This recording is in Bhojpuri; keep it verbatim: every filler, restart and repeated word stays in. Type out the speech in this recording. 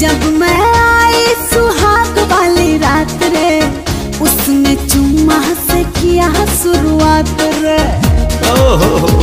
जब मैं आई सुहाग वाली रात रे, उसने चुम्मा से किया शुरुआत रे। ओहो